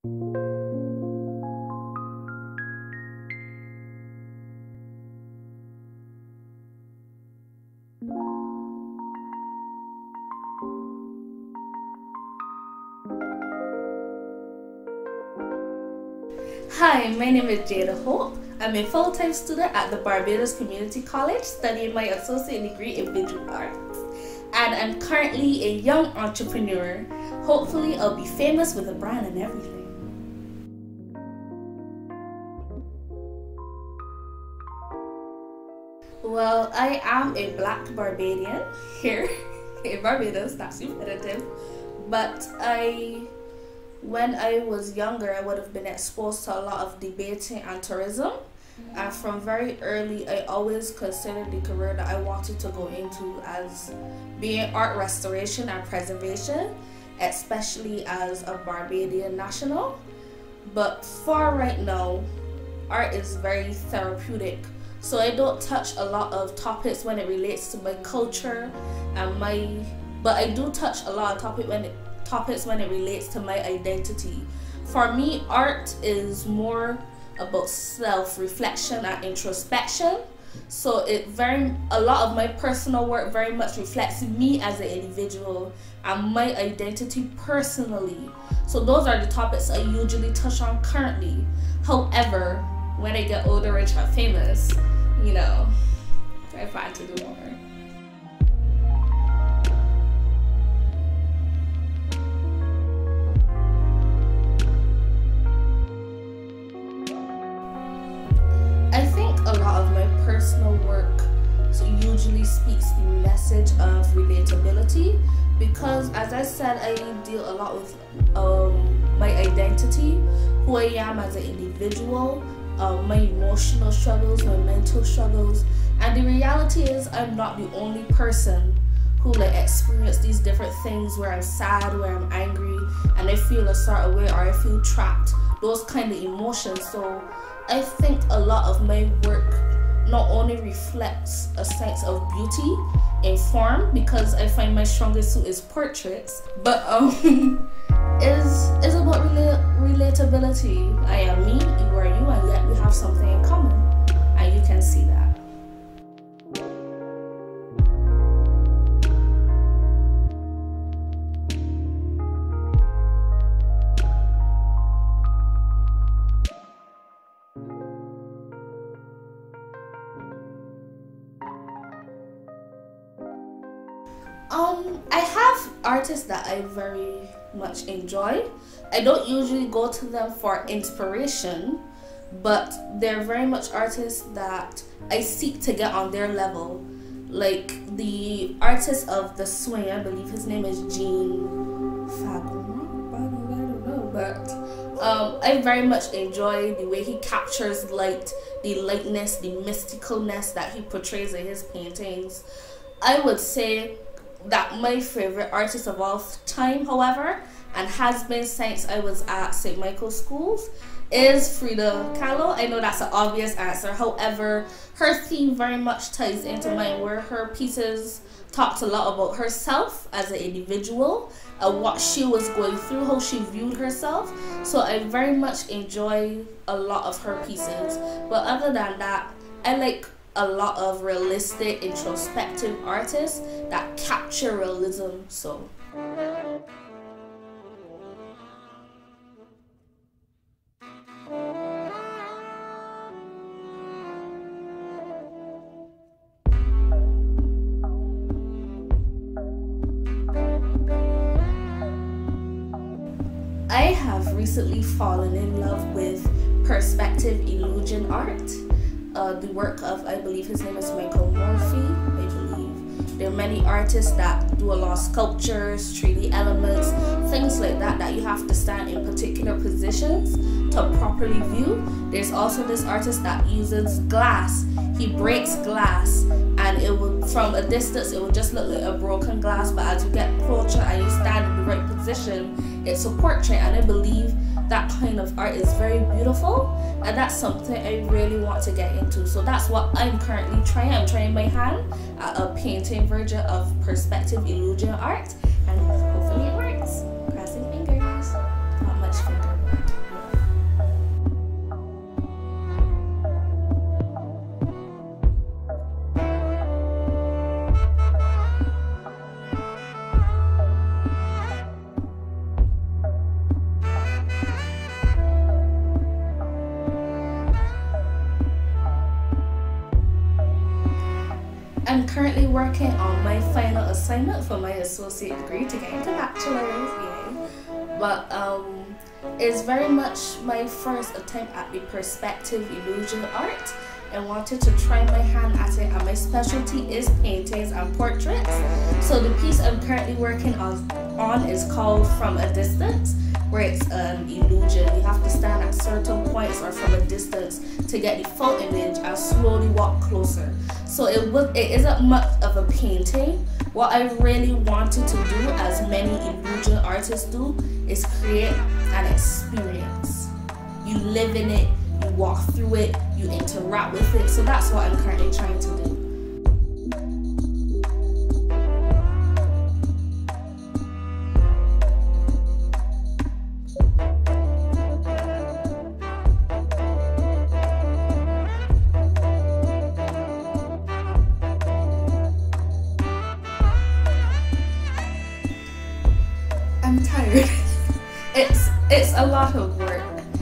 Hi, my name is Jada Hope. I'm a full-time student at the Barbados Community College studying my associate degree in visual arts. And I'm currently a young entrepreneur. Hopefully I'll be famous with a brand and everything. Well, I am a black Barbadian here in Barbados, that's repetitive. But when I was younger, I would have been exposed to a lot of debating and tourism. And from very early, I always considered the career that I wanted to go into as being art restoration and preservation, especially as a Barbadian national. But for right now, art is very therapeutic. So I don't touch a lot of topics when it relates to my culture and but I do touch a lot of topics when it relates to my identity. For me, art is more about self-reflection and introspection. So a lot of my personal work very much reflects me as an individual and my identity personally. So those are the topics I usually touch on currently. However, when I get older, rich, and famous, I plan to do more. I think a lot of my personal work usually speaks the message of relatability because, as I said, I deal a lot with my identity, who I am as an individual, my emotional struggles, my mental struggles, and the reality is I'm not the only person who experience these different things where I'm sad, where I'm angry, and I feel a certain way or I feel trapped, those kind of emotions. So I think a lot of my work not only reflects a sense of beauty in form, because I find my strongest suit is portraits, but is about relatability. I am me, you are you, and yet we have something in common, and you can see that. I have artists that I very much enjoy. I don't usually go to them for inspiration, but they're very much artists that I seek to get on their level. Like the artist of the swing, I believe his name is Gene Fagoma, I don't know, but I very much enjoy the way he captures light, the lightness, the mysticalness that he portrays in his paintings. I would say that my favorite artist of all time, however, and has been since I was at St. Michael's Schools, is Frida Kahlo. I know that's an obvious answer, however, her theme very much ties into mine, where her pieces talked a lot about herself as an individual and what she was going through, how she viewed herself. So I very much enjoy a lot of her pieces. But other than that, I like a lot of realistic, introspective artists that capture realism. So I have recently fallen in love with perspective illusion art. The work of, I believe his name is Michael Morphy, I believe. There are many artists that do a lot of sculptures, 3D elements, things like that, that you have to stand in particular positions to properly view. There's also this artist that uses glass. He breaks glass, and it will, from a distance, it will just look like a broken glass, but as you get closer and you stand in the right position, it's a portrait. And I believe that kind of art is very beautiful, and that's something I really want to get into. So that's what I'm currently trying. I'm trying my hand at a painting version of perspective illusion art, and hopefully it works. Crossing fingers. Not much finger. I'm currently working on my final assignment for my associate degree to get into bachelor's, yay. But it's very much my first attempt at the perspective illusion art. I wanted to try my hand at it, and my specialty is paintings and portraits. So the piece I'm currently working on is called From a Distance, where it's an illusion. You have to stand at certain points or from a distance to get the full image and slowly walk closer. So it isn't much of a painting. What I really wanted to do, as many illusion artists do, is create an experience. You live in it, you walk through it, you interact with it. So that's what I'm currently trying to do. I'm tired. It's a lot of work.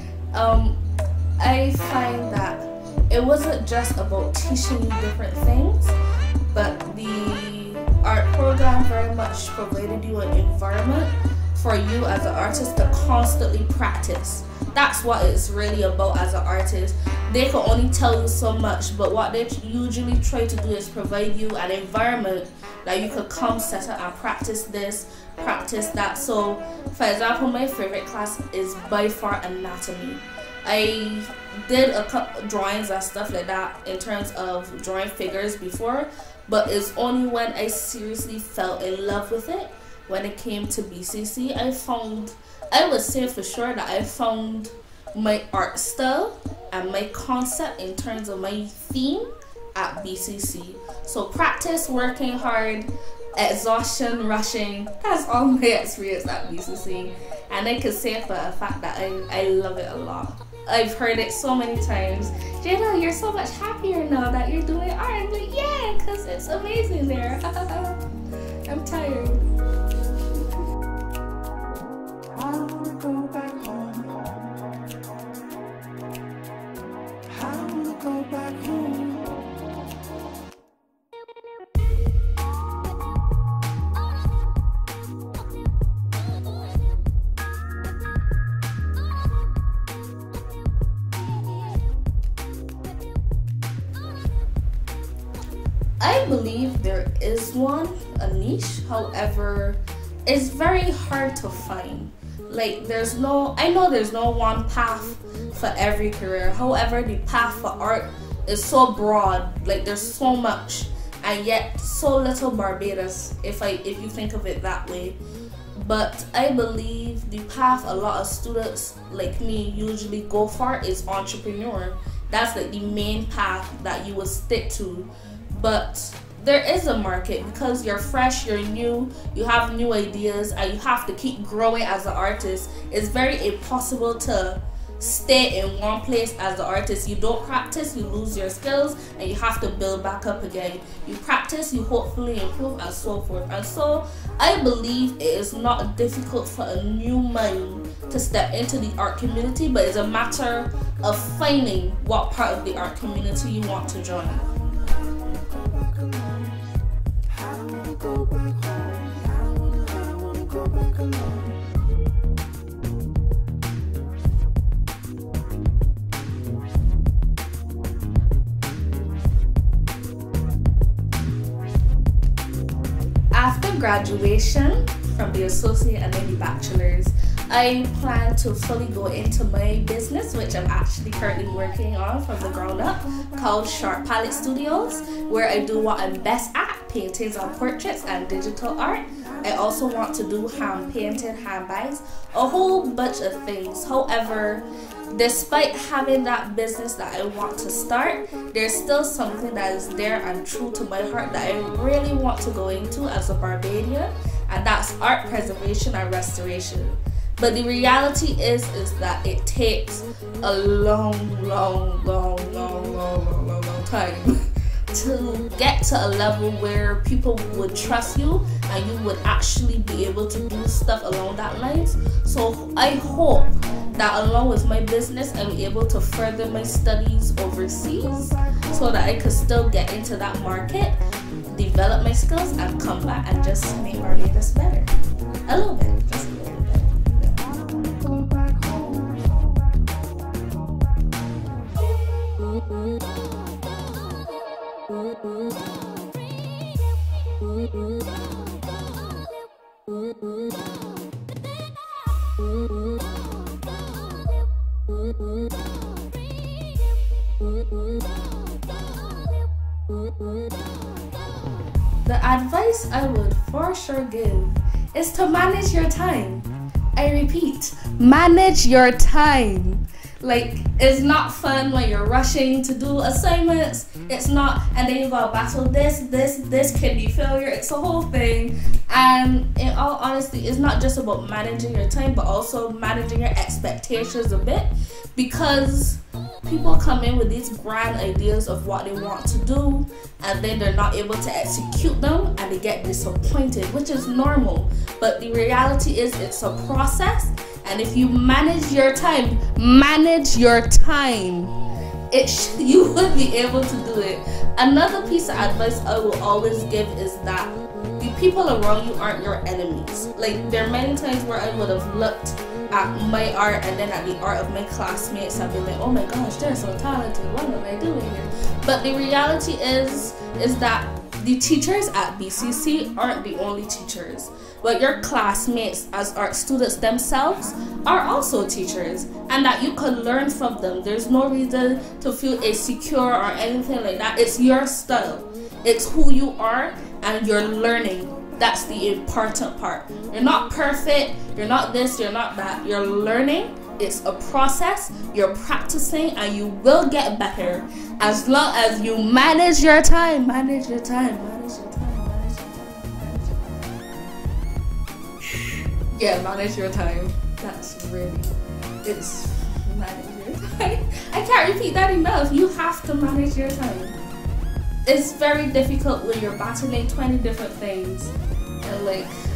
I find that it wasn't just about teaching you different things, but the art program very much provided you an environment for you as an artist to constantly practice. That's what it's really about as an artist. They can only tell you so much, but what they usually try to do is provide you an environment that you could come set up and practice this, practice that. So, for example, my favorite class is by far anatomy. I did a couple drawings and stuff like that in terms of drawing figures before, but it's only when I seriously fell in love with it when it came to BCC. I would say for sure that I found my art style and my concept in terms of my theme at BCC. So practice, working hard, exhaustion, rushing, that's all my experience at BCC. And I can say for a fact that I love it a lot. I've heard it so many times. Jada, you're so much happier now that you're doing art. I'm like, yeah, because it's amazing there. I'm tired. I wanna go back home. I wanna go back home. I believe there is a niche, however, it's very hard to find. Like I know there's no one path for every career. However, the path for art is so broad, like there's so much and yet so little Barbados, if you think of it that way. But I believe the path a lot of students like me usually go for is entrepreneur. That's like the main path that you would stick to. But there is a market because you're fresh, you're new, you have new ideas, and you have to keep growing as an artist. It's very impossible to stay in one place as an artist. You don't practice, you lose your skills, and you have to build back up again. You practice, you hopefully improve, and so forth. And so I believe it is not difficult for a new mind to step into the art community, but it's a matter of finding what part of the art community you want to join. After graduation from the associate and then the bachelor's, I plan to fully go into my business, which I'm actually currently working on from the ground up, called Short Palette Studios, where I do what I'm best at, paintings and portraits and digital art. I also want to do hand painted handbags, a whole bunch of things. However, despite having that business that I want to start, there's still something that is there and true to my heart that I really want to go into as a Barbadian, and that's art preservation and restoration. But the reality is that it takes a long time to get to a level where people would trust you and you would actually be able to do stuff along that lines. So I hope that along with my business, I'm able to further my studies overseas so that I could still get into that market. develop my skills, and come back and just make Barbados better. A little bit, just a little bit. Going back home. The advice I would for sure give is to manage your time. I repeat, manage your time. Like, it's not fun when you're rushing to do assignments. It's not, and then you gotta battle this kidney failure. It's a whole thing. And in all honesty, it's not just about managing your time, but also managing your expectations a bit, because people come in with these grand ideas of what they want to do, and then they're not able to execute them, and they get disappointed, which is normal. But the reality is, it's a process, and if you manage your time, you will be able to do it. Another piece of advice I will always give is that the people around you aren't your enemies. Like, there are many times where I would have looked at my art and then at the art of my classmates and be like, oh my gosh, they're so talented, what am I doing here? But the reality is that the teachers at BCC aren't the only teachers, but your classmates as art students themselves are also teachers, and that you can learn from them. There's no reason to feel insecure or anything like that. It's your style, it's who you are, and you're learning. That's the important part. You're not perfect, you're not this, you're not that. You're learning. It's a process. You're practicing, and you will get better as long as you manage your time. Manage your time. Yeah, manage your time. That's really, it's manage your time. I can't repeat that enough. You have to manage your time. It's very difficult when you're battling 20 different things, and like,